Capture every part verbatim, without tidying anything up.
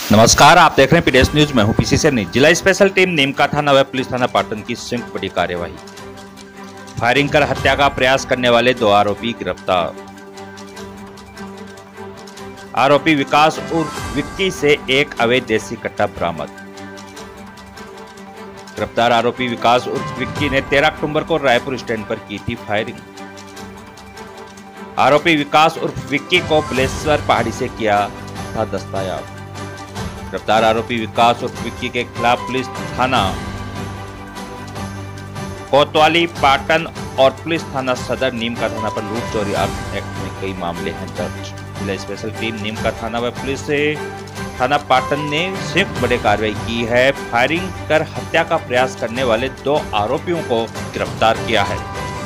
नमस्कार, आप देख रहे हैं पीडीएस न्यूज। मैं हूं पीसी सैनी। जिला स्पेशल टीम नीमका थाना व पुलिस थाना पाटन की संयुक्त बड़ी कार्यवाही। फायरिंग कर हत्या का प्रयास करने वाले दो आरोपी गिरफ्तार। आरोपी विकास उर्फ विक्की से एक अवैध देसी कट्टा बरामद। गिरफ्तार आरोपी विकास उर्फ विक्की ने तेरह अक्टूबर को रायपुर स्टैंड पर की थी फायरिंग। आरोपी विकास उर्फ विक्की को बलेश्वर पहाड़ी से किया था दस्तयाब। गिरफ्तार आरोपी विकास उर्फ विक्की के खिलाफ पुलिस थाना कोतवाली पाटन और पुलिस थाना सदर नीमका थाना पर लूट चोरी एक्ट में कई मामले हैं दर्ज। जिला स्पेशल टीम नीमका थाना व पुलिस से थाना पाटन ने संयुक्त बड़ी कार्रवाई की है। फायरिंग कर हत्या का प्रयास करने वाले दो आरोपियों को गिरफ्तार किया है।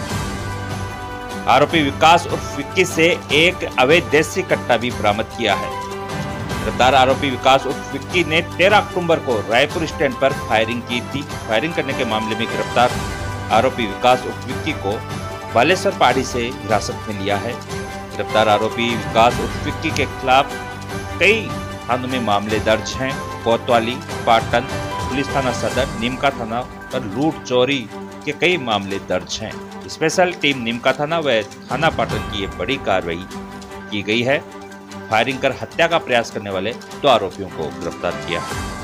आरोपी विकास उर्फ विक्की से एक अवैध देसी कट्टा भी बरामद किया है। गिरफ्तार आरोपी विकास उर्फ विक्की ने तेरह अक्टूबर को रायपुर स्टैंड पर फायरिंग की थी। फायरिंग करने के मामले में गिरफ्तार आरोपी विकास उर्फ विक्की को बलेश्वर पहाड़ी से हिरासत में लिया है। गिरफ्तार आरोपी विकास उर्फ विक्की के खिलाफ कई थानों में मामले दर्ज हैं। कोतवाली, पाटन, पुलिस थाना सदर, नीमका थाना पर लूट चोरी के कई मामले दर्ज हैं। स्पेशल टीम नीमका थाना व थाना पाटन की ये बड़ी कार्रवाई की गई है। फायरिंग कर हत्या का प्रयास करने वाले दो आरोपियों को गिरफ्तार किया है।